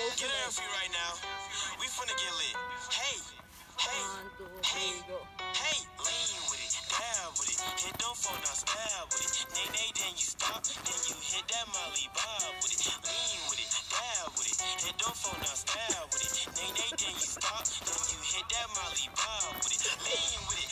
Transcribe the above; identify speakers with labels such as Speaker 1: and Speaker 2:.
Speaker 1: Get her free right now. We finna get lit. Hey, hey, hey, hey. Lean with it, dab with it. Hit them phone, now stab with it. Nay, nay, then you stop. Then you hit that Molly Bob with it. Lean with it, dab with it. Hit them phone, now stab with it. Nay, nay, then you stop. Then you hit that Molly Bob with it. Lean with it.